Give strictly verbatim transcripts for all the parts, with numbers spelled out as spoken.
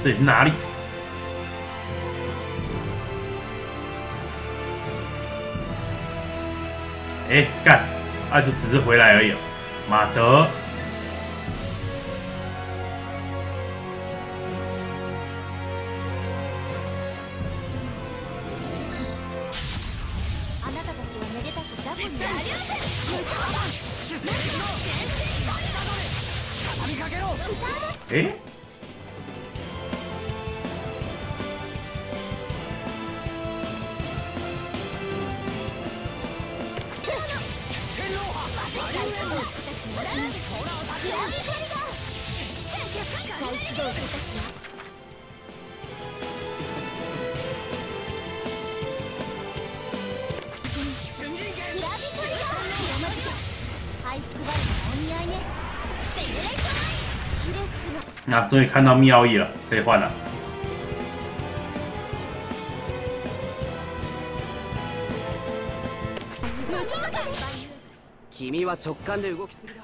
这里是哪里？哎，干！啊，就只是回来而已。马德。哎。啊，终于看到妙意了，可以换了。 君は直感で動きすぎだ。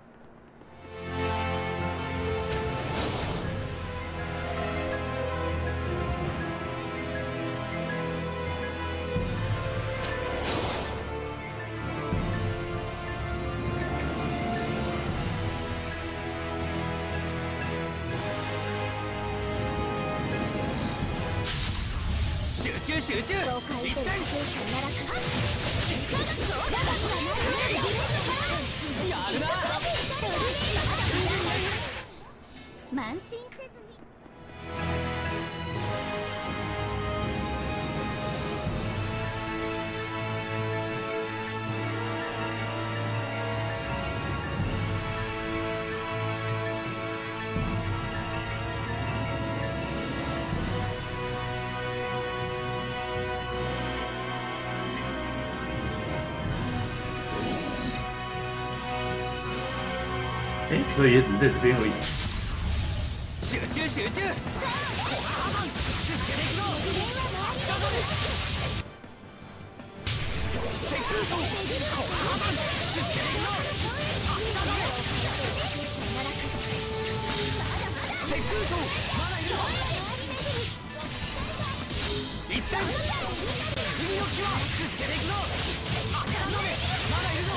集中集中一戦やるな慢心せずに哎，所以也只在这边而已。 集中集中。一戦。君の気は続けていくぞ。赤の目まだいるぞ。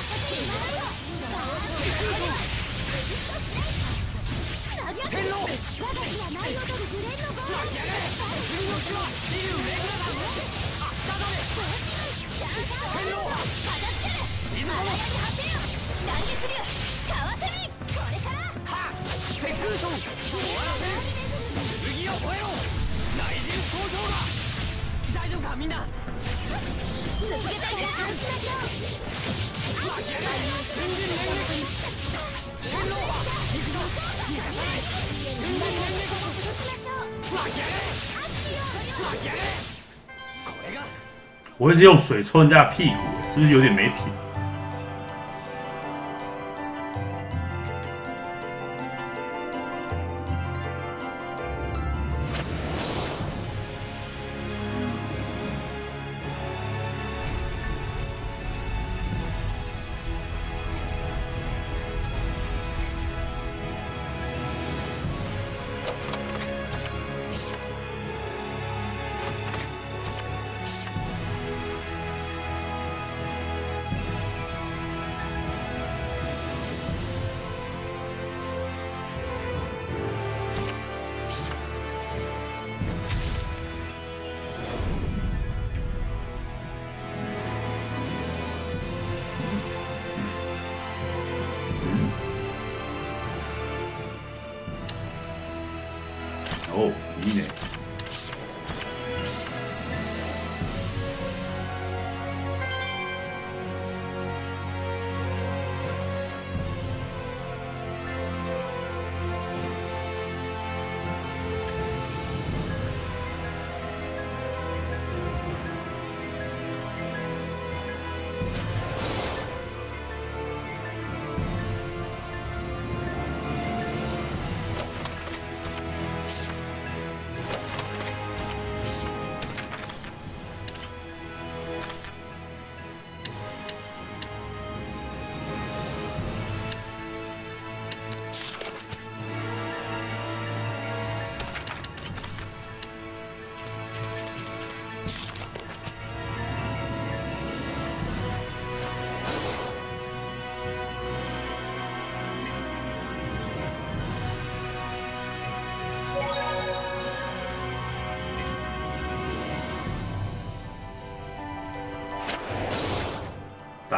天狼我が日は舞い踊るグレンのゴール巻き上げ君の気は自由レグラだ赤だね天狼片付ける水物走れよ断月流かわせみこれからはっ石空遁終わらせる剣を越えろ内陣登場だ大丈夫かみんな続けていけ巻き上げ瞬陣連撃天狼行くぞ我一直用水戳人家的屁股，是不是有点没品？お、いいね。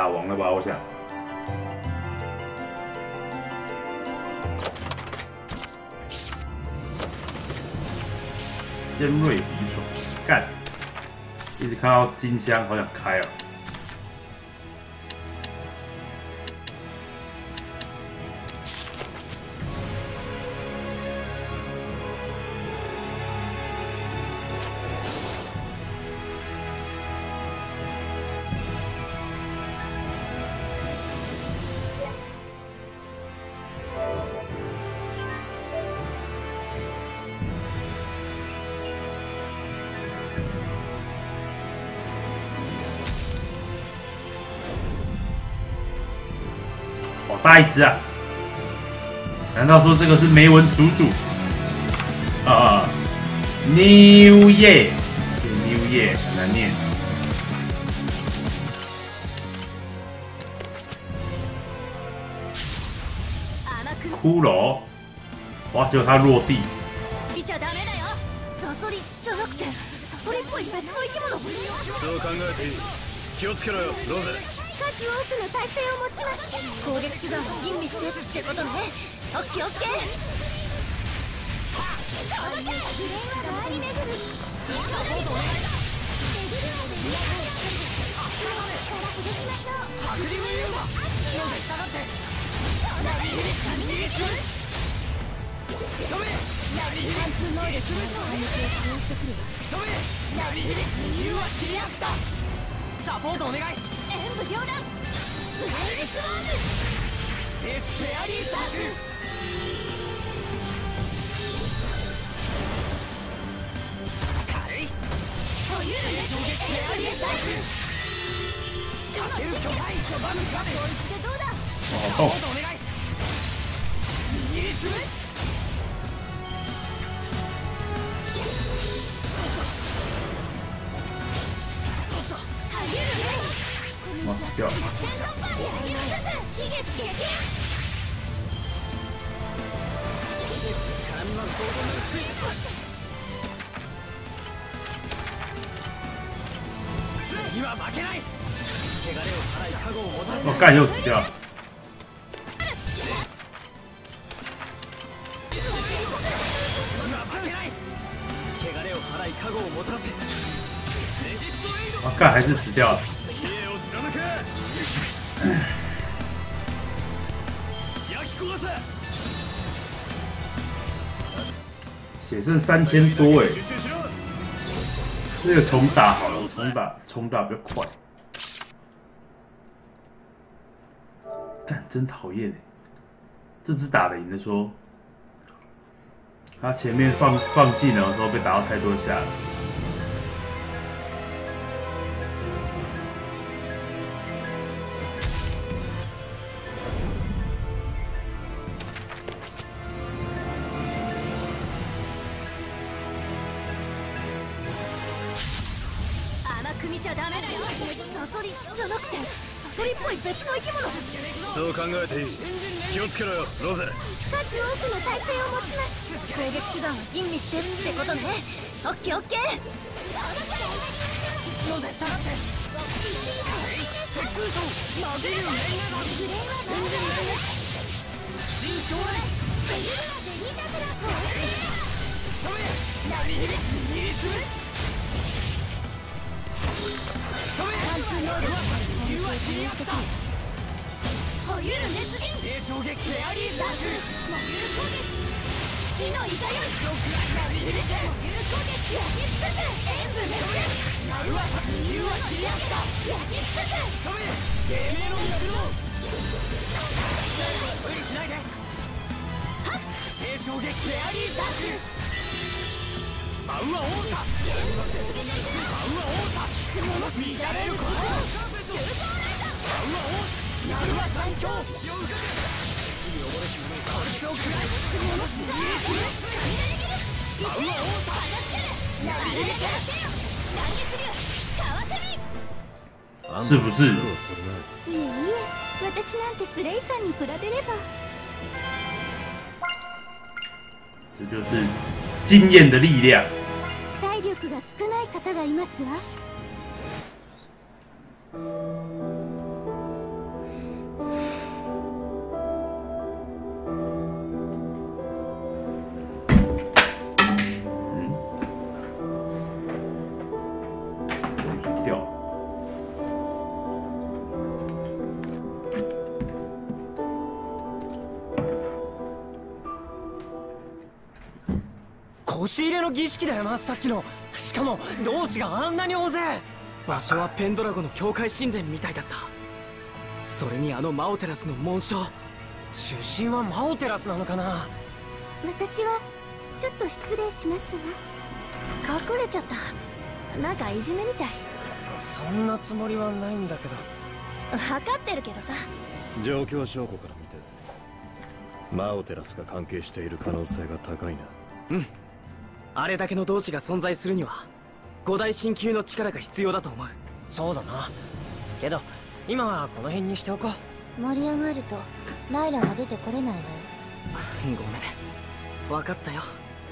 打王了吧？我想。尖锐匕首，干！一直看到金香，好想开啊！好大一只啊！难道说这个是梅文叔叔？啊 ，New Year，New Year 很难念。骷髅，哇！结果他落地。 見ちゃダメだよ。サソリじゃなくてサソリっぽい別の生き物。 そう考えていい。気をつけろよ、ロゼ。 数多くの耐性を持ちます。攻撃手段を吟味してってことね。オッケーオッケー。届け。グレンは周り巡る。白竜ユーマ。ロゼ下がって。ナリヒル神に行く。止め。ナリヒル貫通能力の反撃を試してくる。止め。ナリヒル右は切り合った。サポートお願い。演武両断。フライルスワーズ。セーフフェアリーサークル。軽い。保有力フェアリーサークル。避ける巨大巨バムクラベ。こいつでどうだ。サポートお願い。握りつぶす。 マスキャ。我干又死掉了。我干还是死掉了。血剩三千多哎，这个重打好了，我重打重打比较快。干真讨厌哎，这只打得赢的说，他前面放放技能的时候被打到太多下了。 そう考えていい。気をつけろよ、ロゼ。 数多くの耐性を持ちます。攻撃手段を吟味してってことね。オッケーオッケー。ロゼ下がって。鉄空層マジルメンガだ。グレンは全然ない。新将来ベリラベリザクラコー。止め。ナリヒル握りつぶす。貫通能力理由は切り合った。保有る熱源低衝撃フェアリーサークル。モビル攻撃火のイザよりナリヒルモビル攻撃焼き尽くす。演武熱線ナルワ理由は切り合った。焼き尽くす。止め芸名の役を無理しないで。はっ低衝撃フェアリーサークル。バウアオータ。続けていく。バウアオータ。引くもの乱れること収束ライト。バウアオータ。ナルワ三強。こいつを食らいつくもの握りつぶす。バウアオータ。ナリヒルからせよ。断月流カワセミ。 是不是？ いえいえ、私なんてスレイさんに比べれば。 这就是经验的力量。 体力が少ない方がいますわ。 腰入れの儀式だよな、さっきの。しかも同志があんなに大勢。場所はペンドラゴの教会神殿みたいだった。それにあのマオテラスの紋章。出身はマオテラスなのかな。 私はちょっと失礼しますわ。隠れちゃった。なんかいじめみたい。 そんなつもりはないんだけど。 分かってるけどさ。 状況証拠から見てマオテラスが関係している可能性が高いな。 うん。あれだけの同志が存在するには五大神級の力が必要だと思う。そうだな。けど今はこの辺にしておこう。 盛り上がるとライラは出てこれないわよ。 ごめん、分かったよ。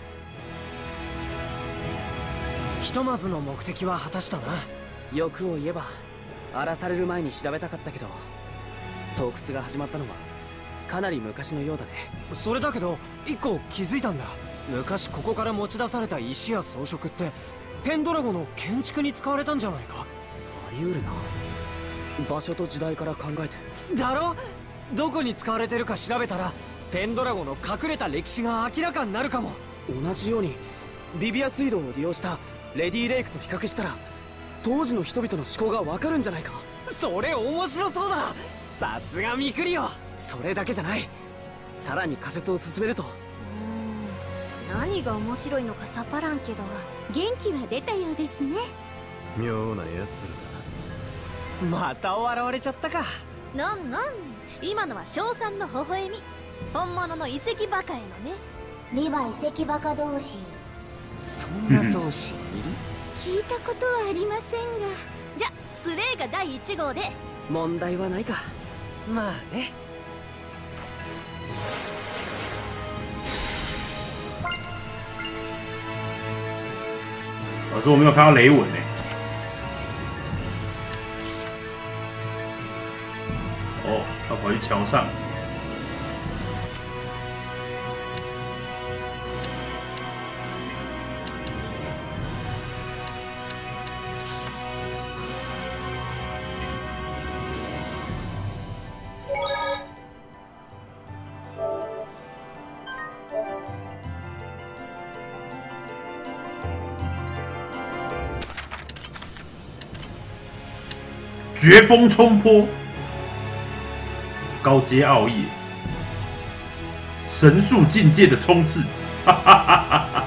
ひとまずの目的は果たしたな。欲を言えば荒らされる前に調べたかったけど、洞窟が始まったのはかなり昔のようだね。それだけど一個気づいたんだ。昔ここから持ち出された石や装飾ってペンドラゴの建築に使われたんじゃないか。あり得るな。場所と時代から考えて。だろ。どこに使われてるか調べたらペンドラゴの隠れた歴史が明らかになるかも。同じようにビビア水道を利用したレディレイクと比較したら当時の人々の思考がわかるんじゃないか。それ面白そうだ。さすがミクリオ。それだけじゃない。さらに仮説を進めると、 うーん、何が面白いのかさっぱらんけど。元気は出たようですね。 妙なやつらだ。 また笑われちゃったか。 なんなん、今のは称賛の微笑み。本物の遺跡バカへのね。リヴァ遺跡バカ同士。 そんな同士いる？ 聞いたことはありませんが。じゃスレイがだいいち号で。 問題はないか。まあね。 老师，我没有看到雷文呢。哦，他跑去桥上。绝风冲坡，高阶奥义，神术境界的冲刺，哈哈哈哈哈！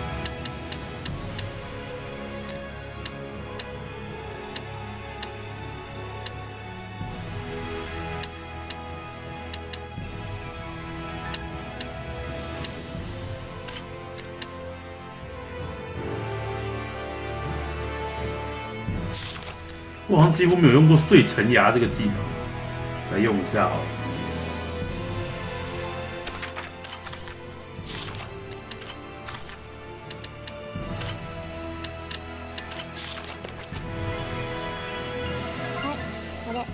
我好像几乎没有用过碎尘牙这个技能，来用一下好了。 はい、これ。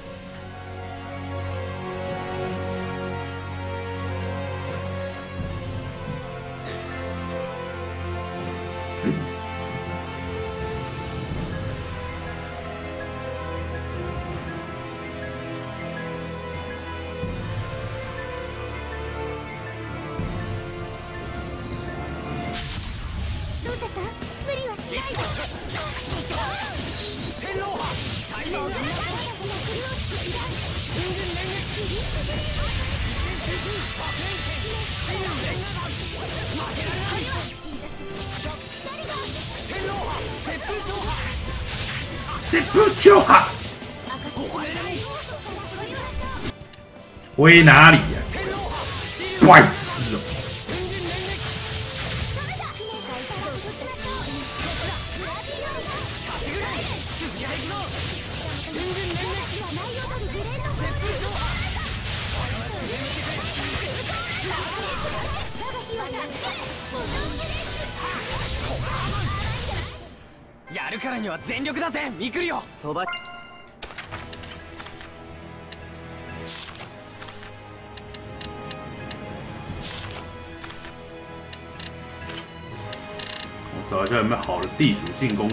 ロータさん、無理はしないで。 天皇派最初の接不就好？回哪里呀、啊？白痴哦！ やるからには全力だぜ、ミクリオ。飛ば我找一下有没有好的地属性攻击。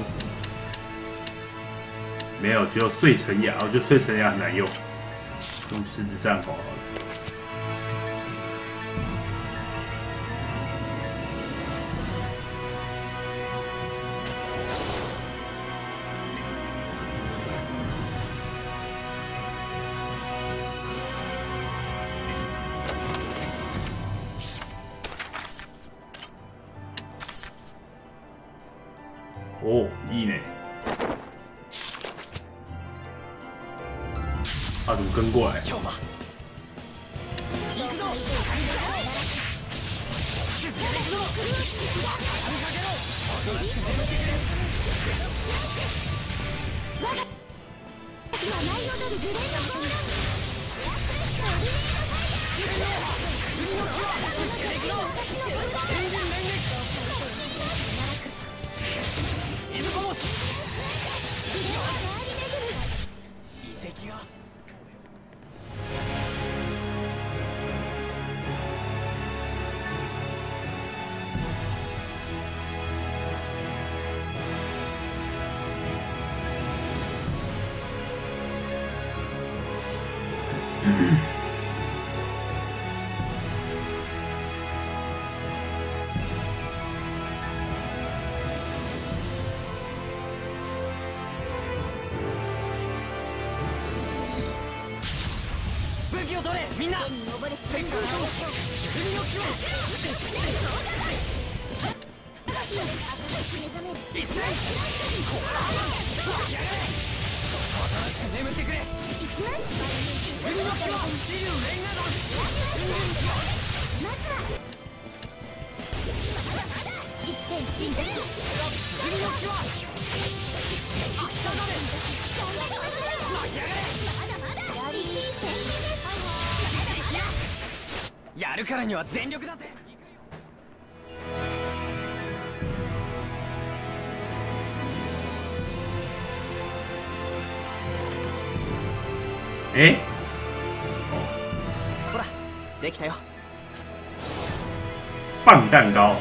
没有，只有碎尘牙。我觉得碎尘牙很难用，用狮子战袍好了。 お、いいね。他怎么跟过来？ 武器を取れ、みんな。先行勝負。国を決め。一斉。おとなしく眠ってくれ。国の気は自由連合団。まずは一点鎮座。国の気は朝だれ。巻き上がれ。やるからには全力だぜ。 え？ ほら、できたよ。 棒蛋糕。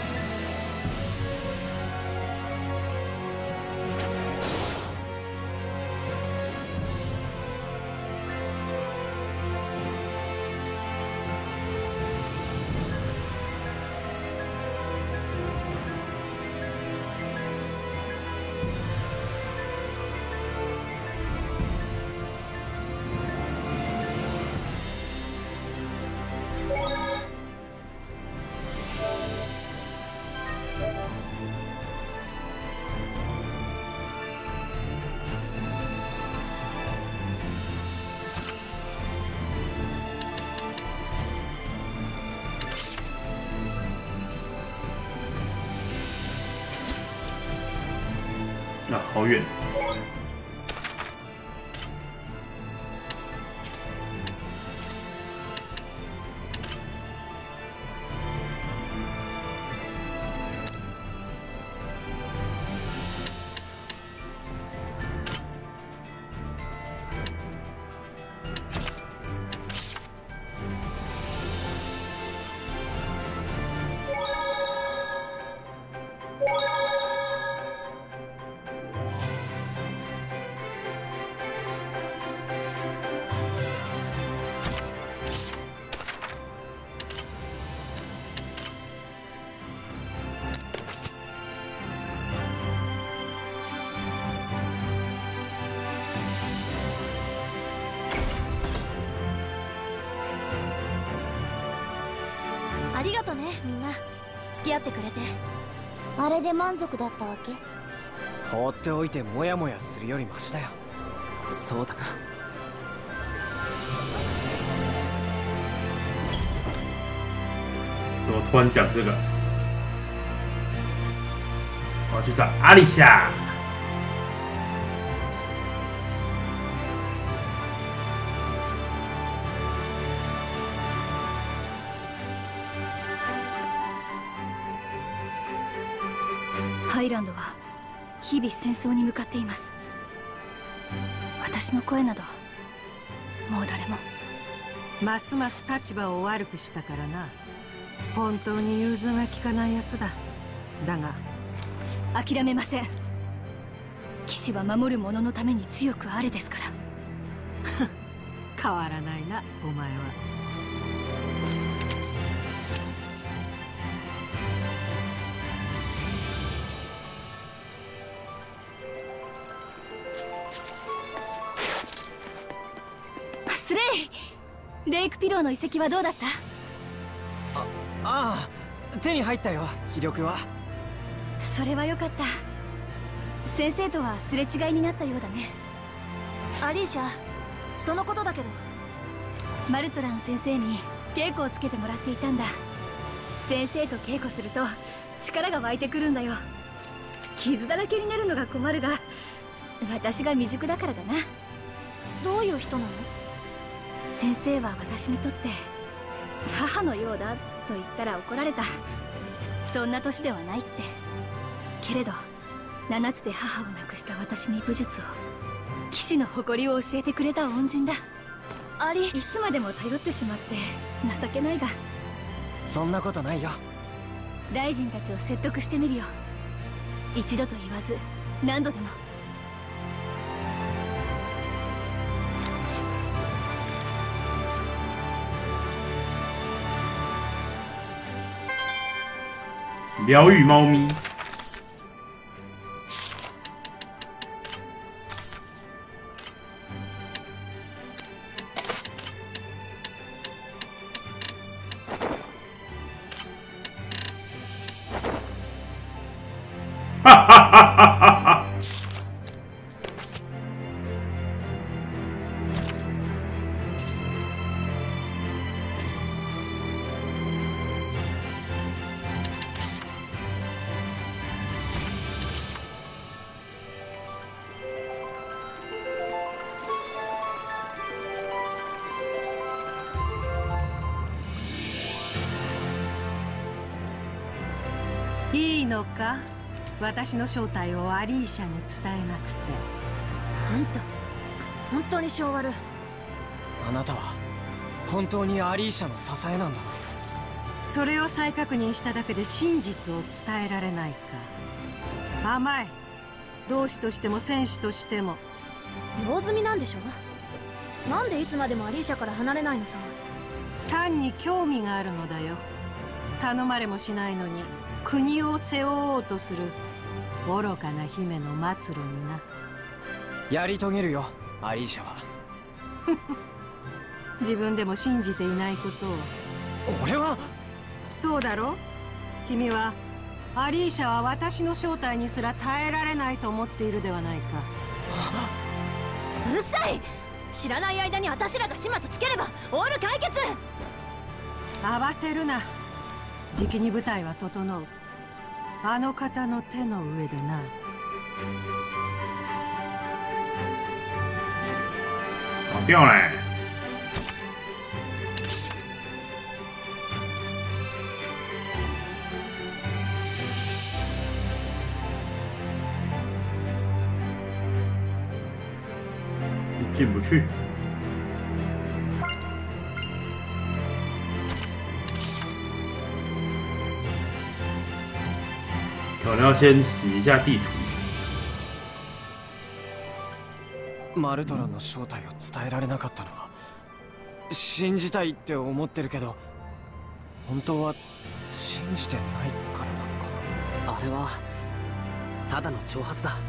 啊，好远。 ありがとね、みんな付き合ってくれて。あれで満足だったわけ？ 放っておいてモヤモヤするよりマシだよ。そうだな。 怎么突然讲这个？我要去找阿丽夏。 ハイランドは日々戦争に向かっています。私の声などもう誰も。 ますます立場を悪くしたからな。本当に融通が利かないやつだ。だが諦めません。騎士は守る者のために強くあれですから。 変わらないな、お前は。 スレイ、レイクピローの遺跡はどうだった？ ああ、手に入ったよ、秘力は。 それはよかった。 先生とはすれ違いになったようだね。アリーシャ、そのことだけどマルトラン先生に稽古をつけてもらっていたんだ。先生と稽古すると力が湧いてくるんだよ。傷だらけになるのが困るが、私が未熟だからだな。どういう人なの？先生は私にとって母のようだと言ったら怒られた。そんな年ではないって。けれどななつで母を亡くした私に武術を、騎士の誇りを教えてくれた恩人だ。アリ、いつまでも頼ってしまって情けないが。 そんなことないよ。 大臣たちを説得してみるよ。一度と言わず何度でも。 疗愈猫咪。哈哈哈哈哈哈！ いいのか、私の正体をアリーシャに伝えなくて。 あんた本当に性悪。 あなたは本当にアリーシャの支えなんだ。 それを再確認しただけで真実を伝えられないか。甘い。同志としても戦士としても。 用済みなんでしょ。なんでいつまでもアリーシャから離れないのさ。 単に興味があるのだよ。頼まれもしないのに国を背負おうとする愚かな姫の末路にな。 やり遂げるよ、アリーシャは。 自分でも信じていないことを。 俺は。 そうだろ。君はアリーシャは私の正体にすら耐えられないと思っているではないか。 うるさい。知らない間に私らが始末つければオール解決。 慌てるな。じきに舞台は整う。あの方の手の上でな。 跑掉嘞！进不去。可能要先洗一下地图。 マルトランの正体を伝えられなかったのは信じたいって思ってるけど、本当は信じてないからなのかな。あれはただの挑発だ。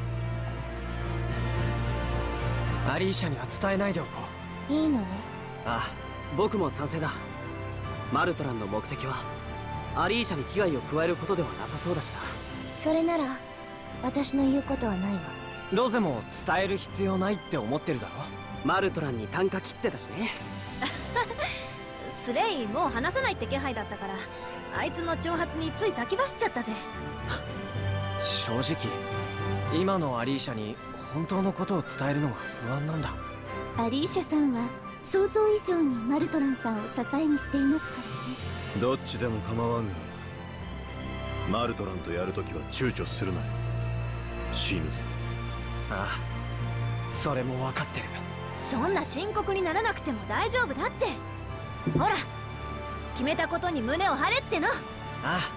アリーシャには伝えないでおこう。いいのね。 ああ、僕も賛成だ。マルトランの目的はアリーシャに危害を加えることではなさそうだしな。 それなら私の言うことはないわ。 ロゼも伝える必要ないって思ってるだろ。マルトランに啖呵切ってたしね。 スレイもう話さないって気配だったから、あいつの挑発につい先走っちゃったぜ。 正直今のアリーシャに本当のことを伝えるのは不安なんだ。 アリーシャさんは想像以上にマルトランさんを支えにしていますからね。 どっちでも構わんが、マルトランとやるときは躊躇するなよ。死ぬぞ。 ああ、それも分かってる。 そんな深刻にならなくても大丈夫だって。ほら、決めたことに胸を張れっての。ああ。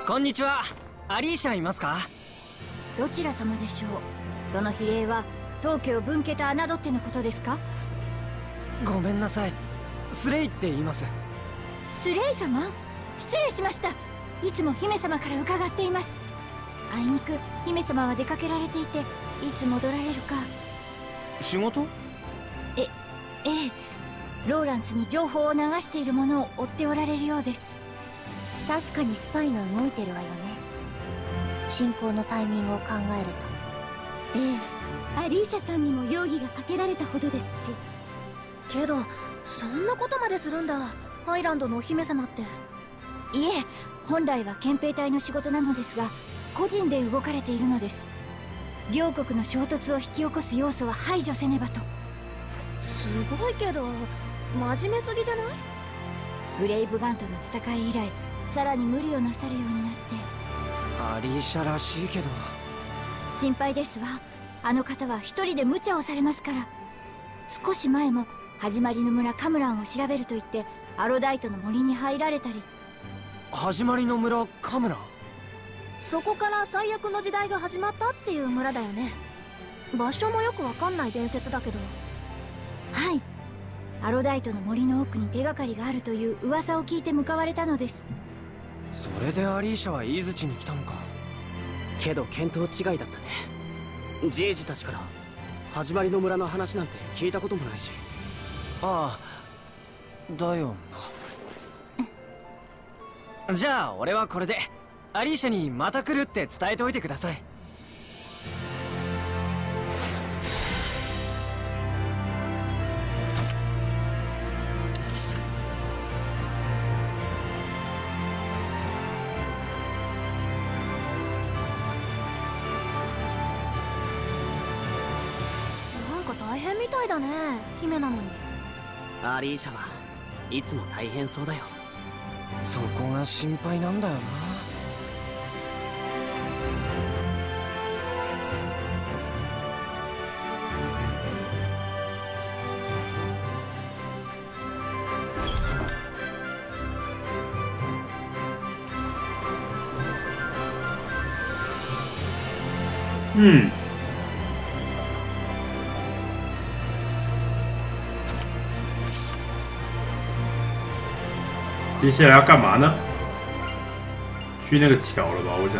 こんにちは。アリーシャいますか？ どちら様でしょう。その比例は当家を分家と侮ってのことですか？ ごめんなさい。スレイって言います。 スレイ様、失礼しました。いつも姫様から伺っています。あいにく姫様は出かけられていて、いつ戻られるか。 仕事？ えええローランスに情報を流しているものを追っておられるようです。確かにスパイが動いてるわよね。進行のタイミングを考えると。ええアリーシャさんにも容疑がかけられたほどですし。 けどそんなことまでするんだ、ハイランドのお姫様って。 いえ、本来は憲兵隊の仕事なのですが、個人で動かれているのです。両国の衝突を引き起こす要素は排除せねばと。 すごいけど真面目すぎじゃない？ グレイブガンとの戦い以来、さらに無理をなさるようになって。 アリーシャらしいけど。 心配ですわ。あの方は一人で無茶をされますから。少し前も始まりの村カムランを調べると言ってアロダイトの森に入られたり。 始まりの村カムラン？ そこから最悪の時代が始まったっていう村だよね。場所もよくわかんない伝説だけど。 はい、アロダイトの森の奥に手がかりがあるという噂を聞いて向かわれたのです。 それでアリーシャはイーズ地に来たのか。けど見当違いだったね。ジージたちから始まりの村の話なんて聞いたこともないし。ああ、だよな。じゃあ俺はこれでアリーシャにまた来るって伝えておいてください。 なんか大変みたいだね、姫なのに。 アリーシャはいつも大変そうだよ。そこが心配なんだよな。 嗯。接下来要干嘛呢？去那个桥了吧？我想。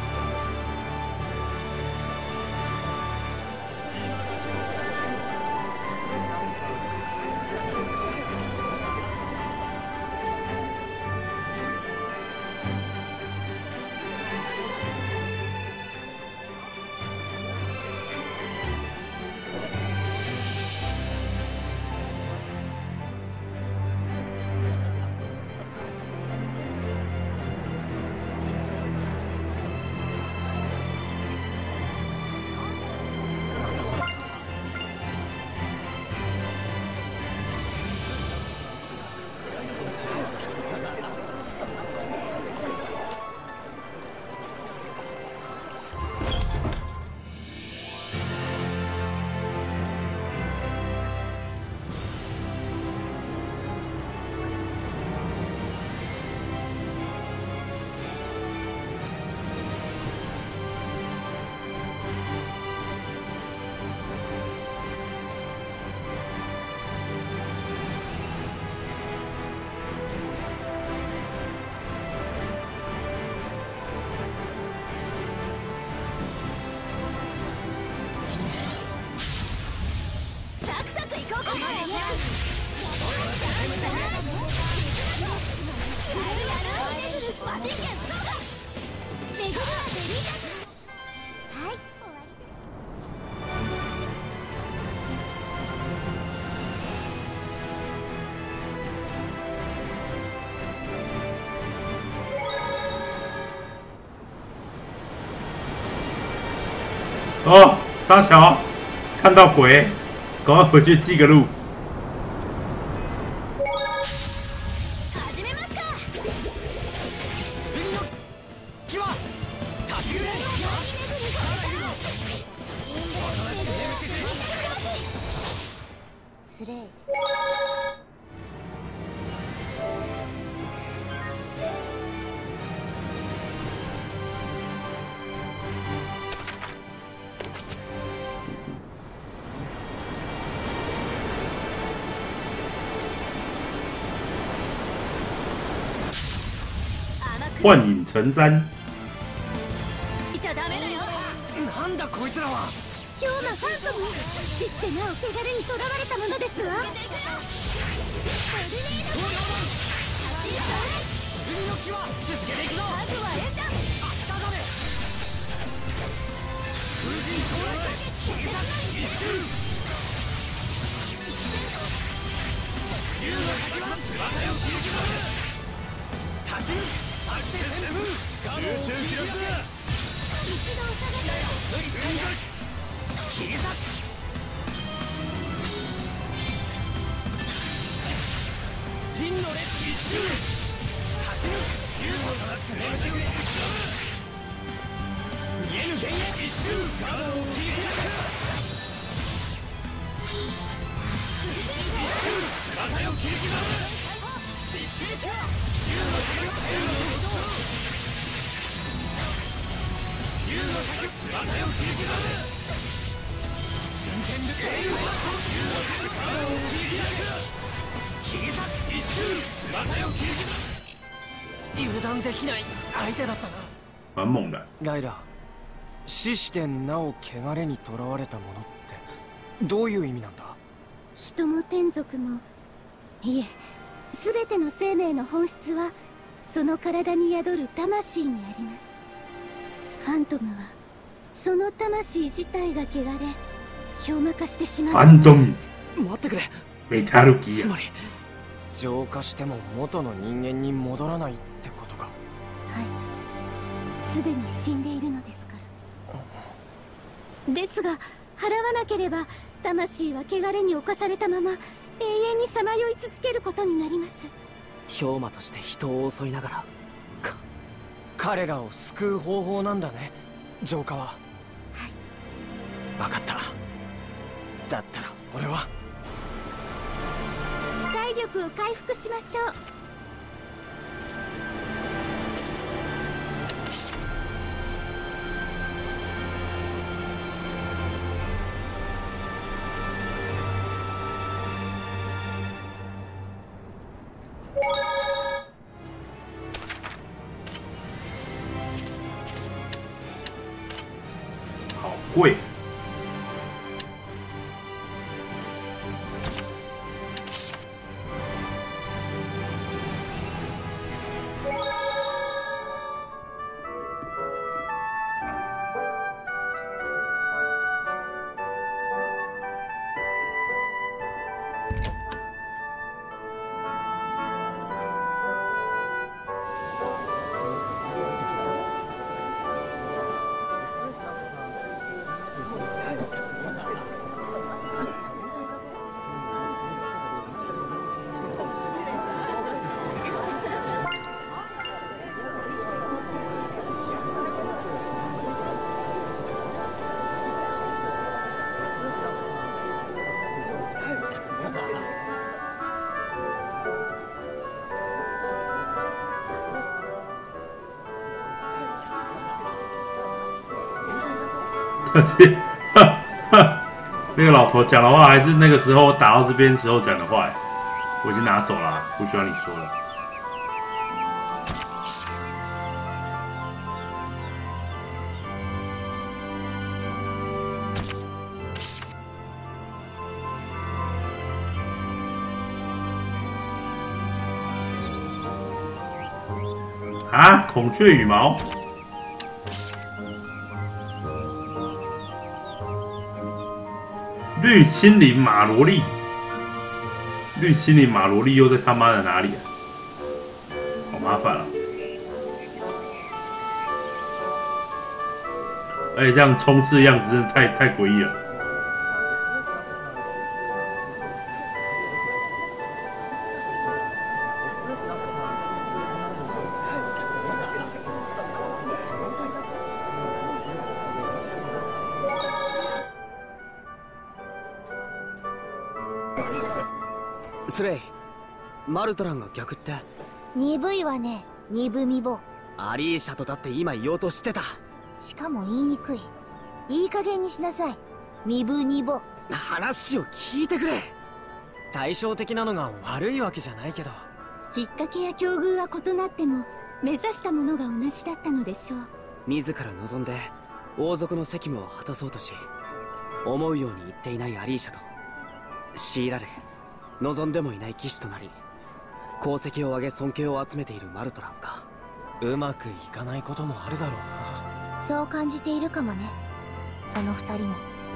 哦，沙桥看到鬼，赶快回去记个录。 幻影成山。 いちゃダメだよ。 なんだこいつらは。 ヒョウマファントム、死してなお手軽に囚われたものですわ。 剣の気は続けていくぞ。 あとはエンダ朝だめ風神到来切り裂く一瞬竜の隙間翼を切り刻む立ち作戦旋風集中気力だ一度下げて切り裂く陣の列一瞬竜の作戦旋風見えぬ幻影一瞬ガードを切り開く一瞬翼を切り刻む竜の作戦竜の作翼を切り刻む瞬間で竜のガードを切り開く切り裂く一瞬翼を切り刻む油断できない相手だったな。 蛮猛的。 ライラ、死してなお汚れにとらわれたものってどういう意味なんだ。 人も天族も、いえ、すべての生命の本質はその体に宿る魂にあります。ファントムはその魂自体が汚れ氷魔化してしまう。 ファントム待ってくれ。 メタルギア。 つまり浄化しても元の人間に戻らないってことか。 はい、すでに死んでいるのですから。ですが払わなければ魂は汚れに侵されたまま永遠にさまよい続けることになります。 氷魔として人を襲いながらか彼らを救う方法なんだね、浄化は。はい、分かった。だったら俺は体力を回復しましょう。 好贵。那个老头讲的话还是那个时候打到这边时候讲的话，我已经拿走了，不需要你说了。啊，孔雀羽毛。绿精灵马罗利，绿精灵马罗利又在他妈的哪里啊？好麻烦啊！而且这样冲刺的样子真的太太诡异了。 スレイ、マルトランが逆って。 鈍いわね、鈍みぼ。 アリーシャとだって今言おうとしてた。 しかも言いにくい。いい加減にしなさい。身分にぼ。 話を聞いてくれ。対照的なのが悪いわけじゃないけど。 きっかけや境遇は異なっても目指したものが同じだったのでしょう。 自ら望んで王族の責務を果たそうとし、思うように言っていないアリーシャと強いられ望んでもいない騎士となり、功績を上げ尊敬を集めているマルトランか。うまくいかないこともあるだろうな。 そう感じているかもね、その二人も。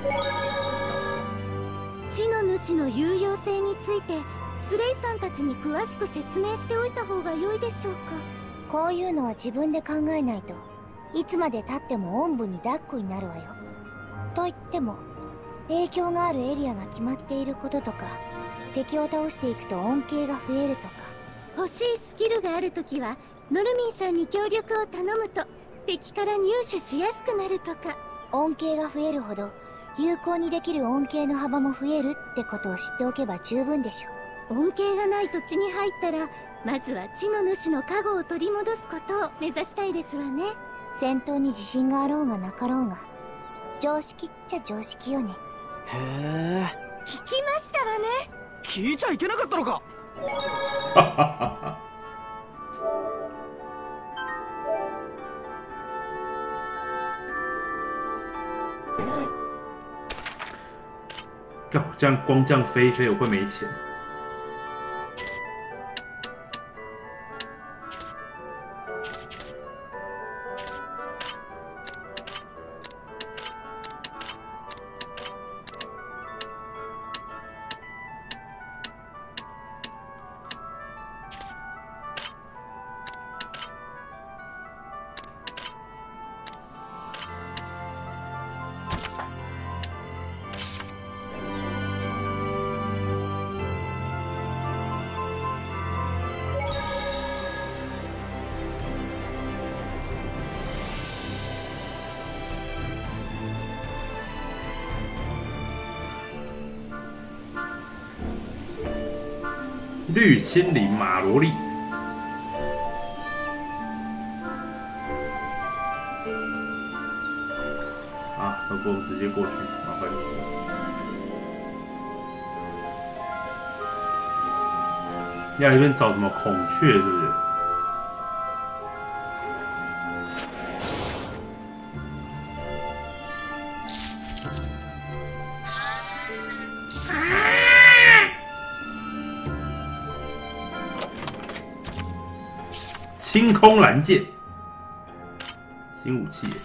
地の主の有用性についてスレイさんたちに詳しく説明しておいた方が良いでしょうか。こういうのは自分で考えないといつまでたってもおんぶに抱っこになるわよ。と言っても影響があるエリアが決まっていることとか、敵を倒していくと恩恵が増えるとか、欲しいスキルがあるときはノルミンさんに協力を頼むと敵から入手しやすくなるとか。恩恵が増えるほど有効にできる恩恵の幅も増えるってことを知っておけば十分でしょ。恩恵がない土地に入ったらまずは地の主の加護を取り戻すことを目指したいですわね。戦闘に自信があろうがなかろうが常識っちゃ常識よね。 へえ、 聞きましたわね。 聞いちゃいけなかったのか。 干，这样光这样飞一飞，我会没钱。绿青林马罗利，啊，要不我们直接过去，麻烦死了。要这边找什么孔雀，是不是？清空蓝剑，新武器耶！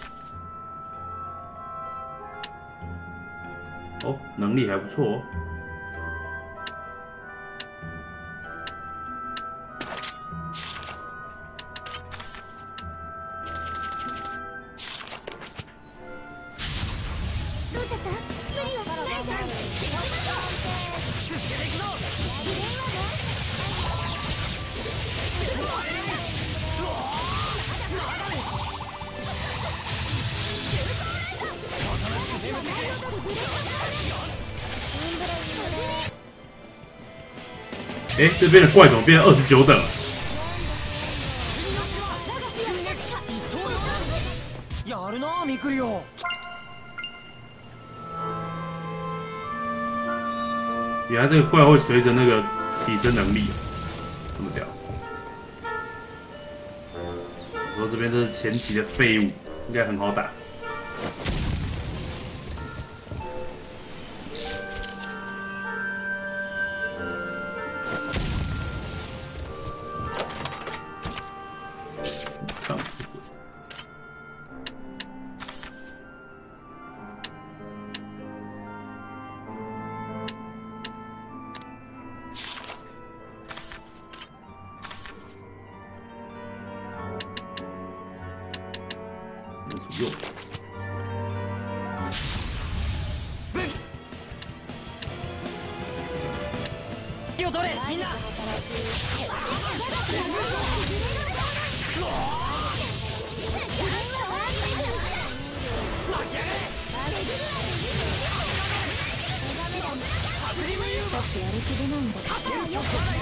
哦，能力还不错哦。哎，这边的怪怎么变成二十九等了？ やるな、ミクリオ。 原来这个怪会随着那个提升能力，这么屌！我说这边都是前期的废物，应该很好打。用。 気を取れ、みんな。 ちょっとやる気出ないんだけど。ちょっとやる気出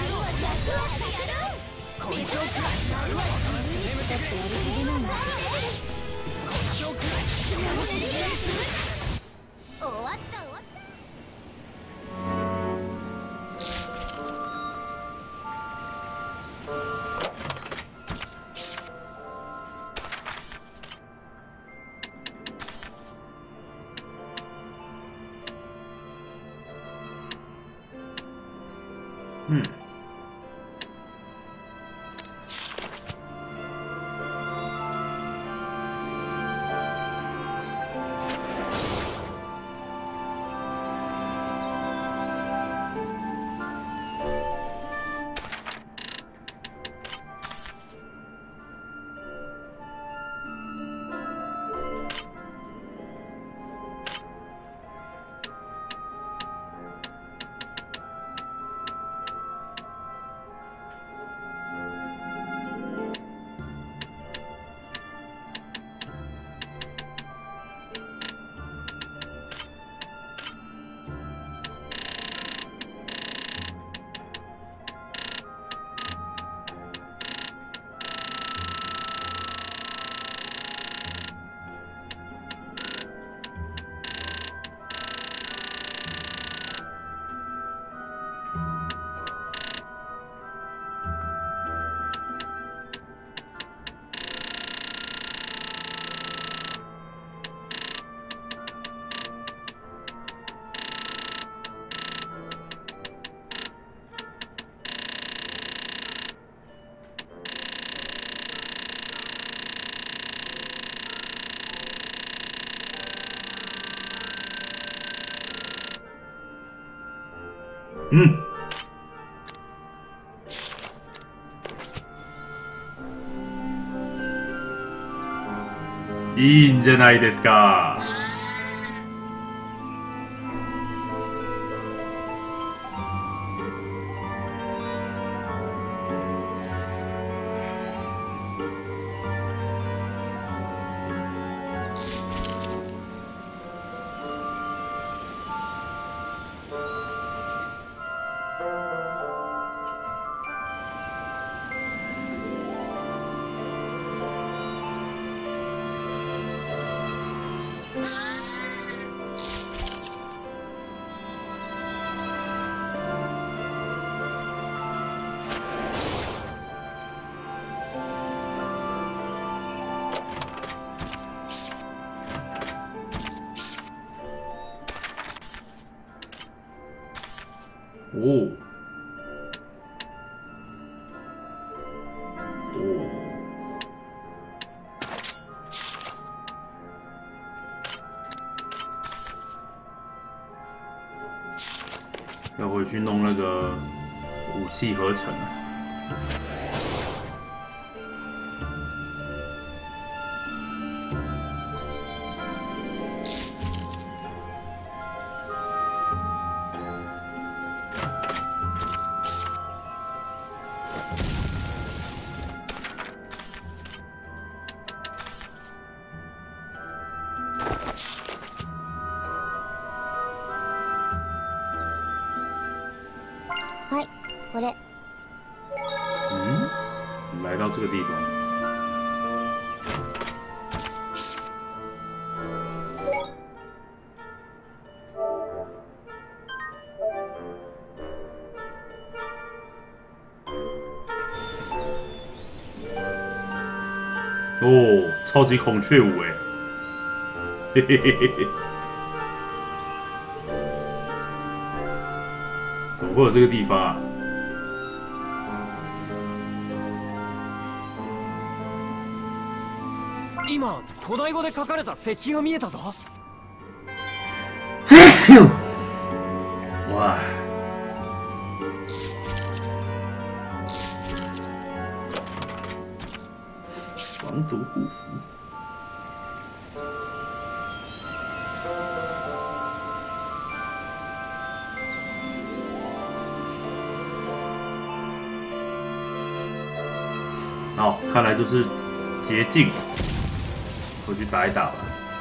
ないんだけど。終わった終わった。 嗯。いいんじゃないですか。おお。要回去弄那个武器合成了。 はい、これ。 嗯，来到这个地方。哦，超级孔雀舞哎，嘿嘿嘿嘿嘿，怎么会有这个地方啊？ 今古代語で書かれた石碑が見えたぞ。 哇！防毒护符。哦，看来就是捷径，回去打一打吧。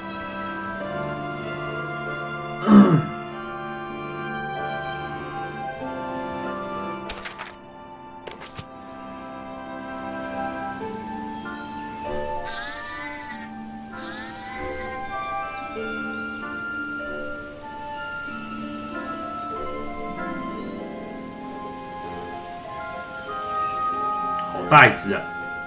好大一只啊！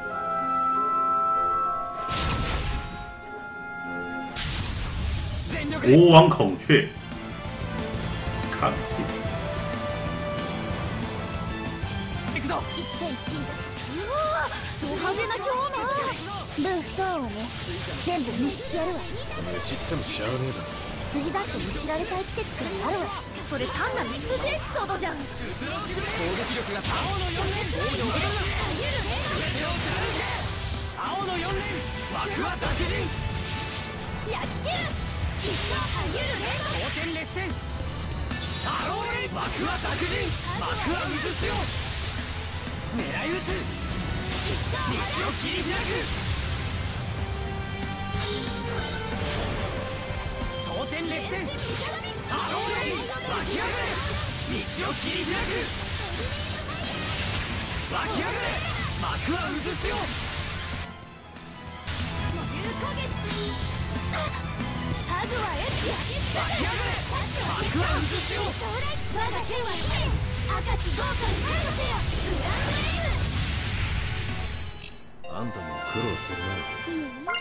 国王孔雀，抗性。 ド派手な表面。ルフそうはね、全部むしってやるわ。 むしってもしゃあねえだろ。 羊だってむしられたい季節くらいあるわ。それ単なる羊エピソードじゃん。攻撃力が青のよん連青のよん連枠は達人焼き切る一生あゆる連当天烈戦アローレイ幕は達人幕は渦潮狙い撃つ道を切り開く蒼天烈戦アローレイ湧き上がれ道を切り開く湧き上がれ幕は渦潮ハグはエッ焼きつけて幕は渦潮我が剣は赤き豪華になるのせよグランドエイムあんたも苦労するな。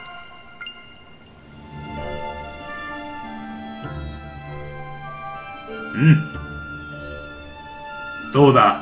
嗯，どうだ？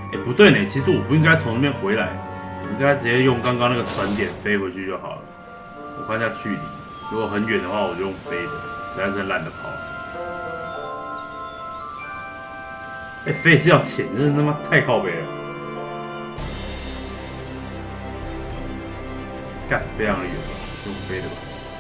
哎，不对呢，其实我不应该从那边回来，我应该直接用刚刚那个船点飞回去就好了。我看一下距离，如果很远的话，我就用飞的，但是懒得跑。哎，飞是要钱，真的他妈太靠北了。干，非常的远，用飞的吧。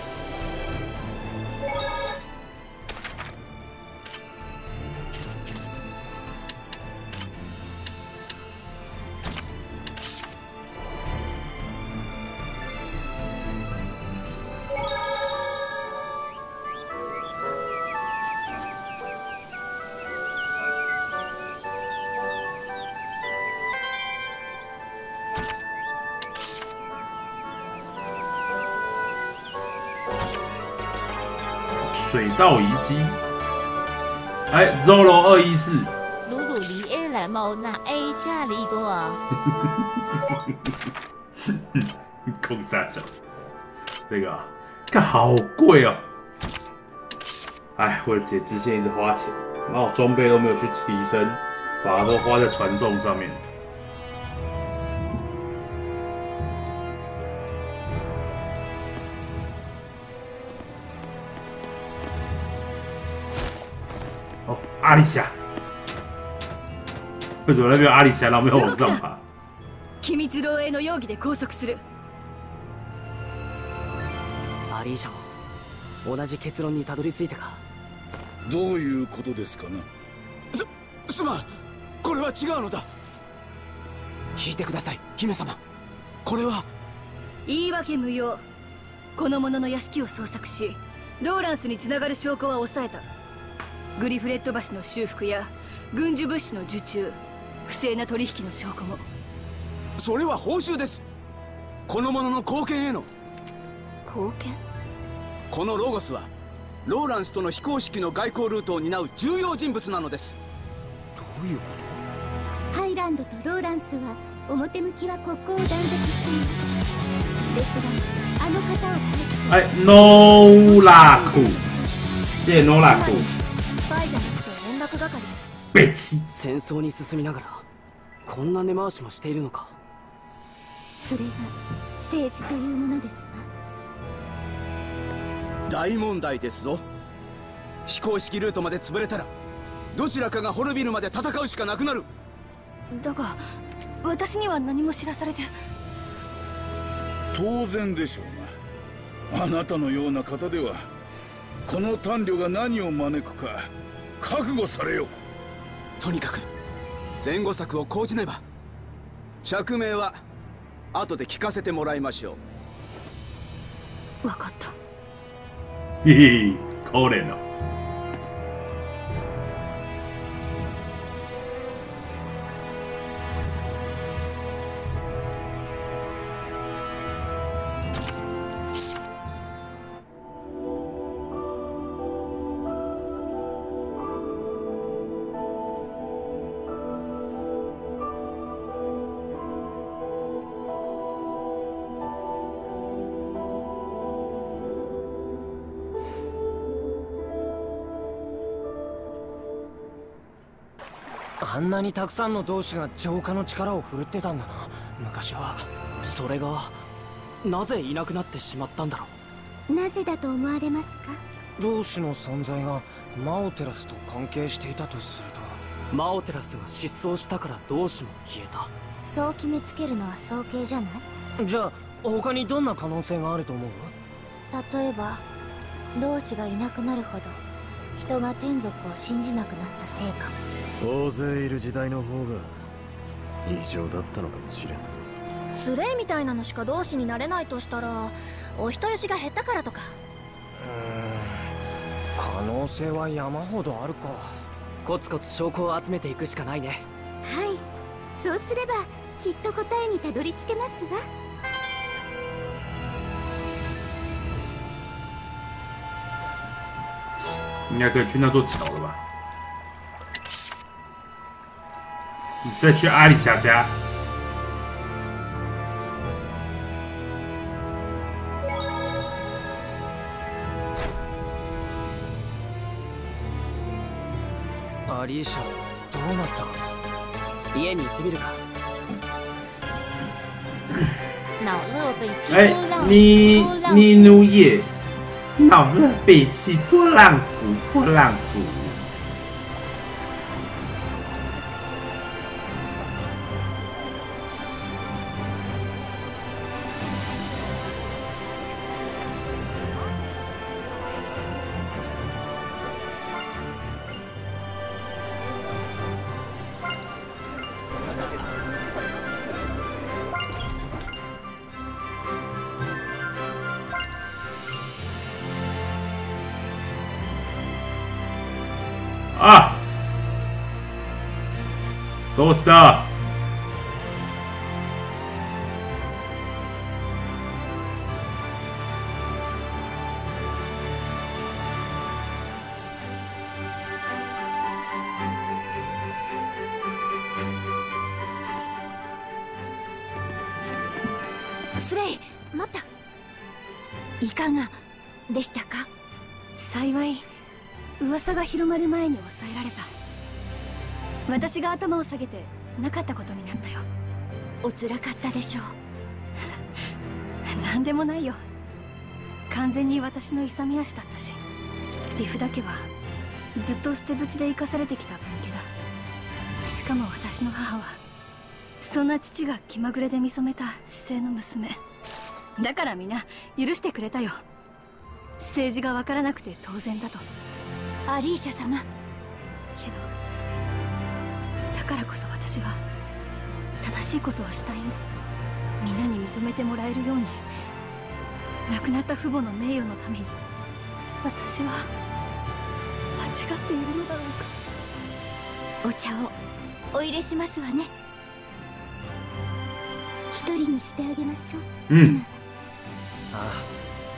水稻遗迹，哎 ，Zolo 二一四， 鲁鲁离 A 来猫那 A 加了一个啊， 空三小，这个啊，看好贵哦，哎，为了解支线一直花钱，然后装备都没有去提升，反而都花在传送上面。阿里霞，为什么那边有阿里霞，然后没有往上爬？ 機密漏洩の容疑で拘束する。 アリーシャも同じ結論にたどり着いたか。 どういうことですかな。 す、すまん。これは違うのだ。聞いてください、姫様。これは言い訳無用。この者の屋敷を捜索し、ローランスにつながる証拠は抑えた。グリフレッド橋の修復や軍需物資の受注、不正な取引の証拠も。 それは報酬です。この者の貢献への貢献。 このロゴスはローランスとの非公式の外交ルートを担う重要人物なのです。どういうこと。 ハイランドとローランスは表向きは国交を断絶しています。ですがあの方を介して、 哎 ，No 拉库，谢谢 No 拉库。 スパイじゃなくて連絡係。 北齐戦争に進みながらこんな根回しもしているのか。 それが政治というものですわ。 大問題ですぞ。非公式ルートまで潰れたらどちらかが滅びるまで戦うしかなくなる。 だが私には何も知らされて。 当然でしょうが、あなたのような方ではこの短慮が何を招くか覚悟されよ。 とにかく前後策を講じねば。釈明は後で聞かせてもらいましょう。分かった。 嘿嘿，可怜哦。 あんなにたくさんの同志が浄化の力を振るってたんだな、昔は。それがなぜいなくなってしまったんだろう。なぜだと思われますか。 同志の存在がマオテラスと関係していたとすると、マオテラスが失踪したから同志も消えた。 そう決めつけるのは早計じゃない。 じゃあ他にどんな可能性があると思う。 例えば同志がいなくなるほど人が天族を信じなくなったせいかも。 大勢いる時代の方が異常だったのかもしれん。 スレイみたいなのしか同志になれないとしたら、お人よしが減ったからとか。 うーん、可能性は山ほどあるか。コツコツ証拠を集めていくしかないね。 はい、そうすればきっと答えにたどり着けますわ。 应该可以去那座桥了吧？你再去阿里霞家。 アリーシャ、どうなった。 家に行ってみるか。 恼乐被气哎波浪你波浪你奴也，恼乐背弃波浪符，波浪符。啊！どうした？ スレイ、待った。いかがでしたか？幸い噂が広まる前に抑えられた。私が頭を下げてなかったことになったよ。おつらかったでしょう。何でもないよ。完全に私の勇み足だったし、リフだけはずっと捨て淵で生かされてきた分家だ。しかも私の母はそんな父が気まぐれで見初めた市井の娘だから皆許してくれたよ。政治が分からなくて当然だと。アリーシャ様。けどだからこそ私は正しいことをしたいんだ。皆に認めてもらえるように。亡くなった父母の名誉のために私は間違っているのだろうか。お茶をお入れしますわね。一人にしてあげましょう。 うん。 ああ。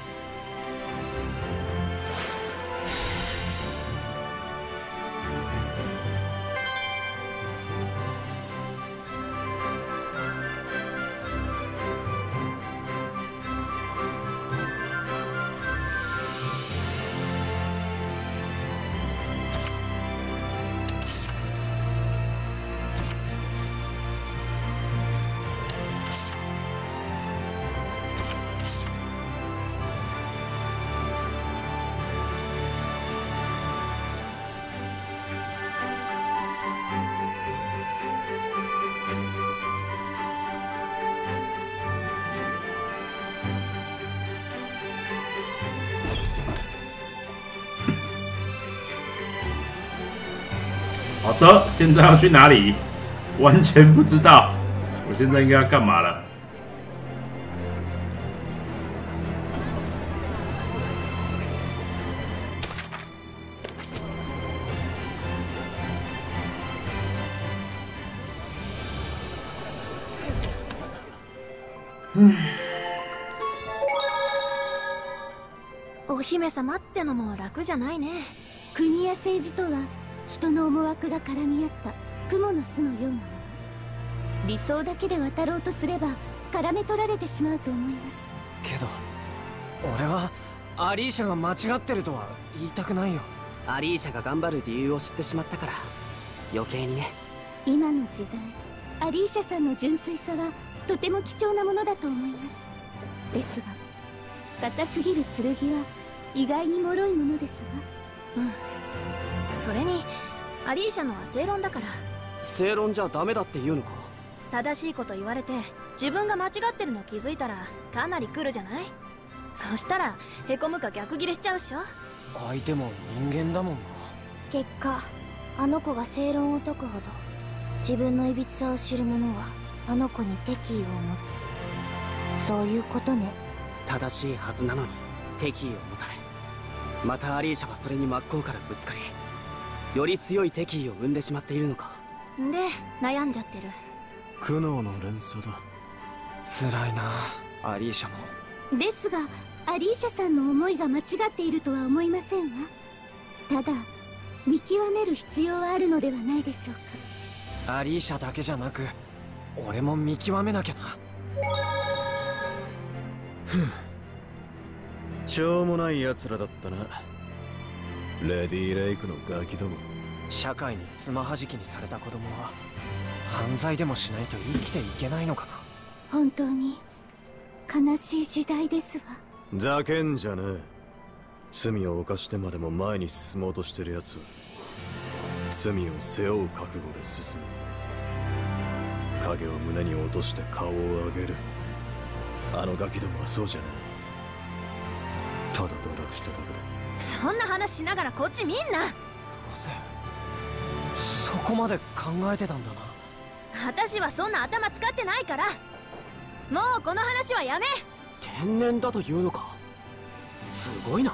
好的，现在要去哪里？完全不知道。我现在应该要干嘛了？ お姫様ってのも楽じゃないね。国や政治とは人の思惑が絡み合った雲の巣のようなもの。理想だけで渡ろうとすれば絡め取られてしまうと思います。 けど俺はアリーシャが間違ってるとは言いたくないよ。アリーシャが頑張る理由を知ってしまったから余計にね。 今の時代アリーシャさんの純粋さはとても貴重なものだと思います。ですが硬すぎる剣は意外に脆いものですわ。うん。それにアリーシャのは正論だから。 正論じゃダメだって言うのか。 正しいこと言われて自分が間違ってるの気づいたらかなり来るじゃない。そしたらへこむか逆ギレしちゃうっしょ。 相手も人間だもんな。 結果あの子が正論を解くほど自分のいびつさを知る者はあの子に敵意を持つ。そういうことね。 正しいはずなのに敵意を持たれ、またアリーシャはそれに真っ向からぶつかり、より強い敵意を生んでしまっているのか。 で悩んじゃってる。 苦悩の連鎖だ。 辛いなアリーシャも。 ですがアリーシャさんの思いが間違っているとは思いませんわ。ただ見極める必要はあるのではないでしょうか。 アリーシャだけじゃなく俺も見極めなきゃな。 ふん、しょうもない奴らだったな。レディ・レイクのガキども。 社会につまはじきにされた子供は犯罪でもしないと生きていけないのかな。 本当に悲しい時代ですわ。 ざけんじゃねえ。罪を犯してまでも前に進もうとしてるやつは罪を背負う覚悟で進む。影を胸に落として顔を上げる。あのガキどもはそうじゃない。ただ堕落しただけだ。 そんな話しながらこっち見んな。 そこまで考えてたんだな。 私はそんな頭使ってないから、もうこの話はやめ。 天然だというのか。すごいな。 はい、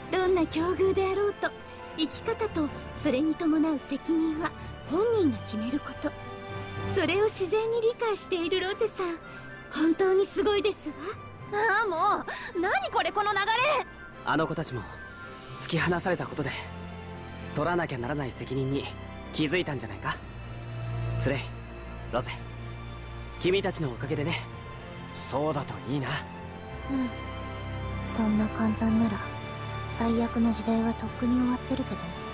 どんな境遇であろうと生き方とそれに伴う責任は本人が決めること。それを自然に理解しているロゼさん、本当にすごいですわ。 ああ、もう何これこの流れ。 あの子たちも突き放されたことで取らなきゃならない責任に気づいたんじゃないか。スレイ、ロゼ、君たちのおかげでね。そうだといいな。 うん、そんな簡単なら最悪の時代はとっくに終わってるけどね。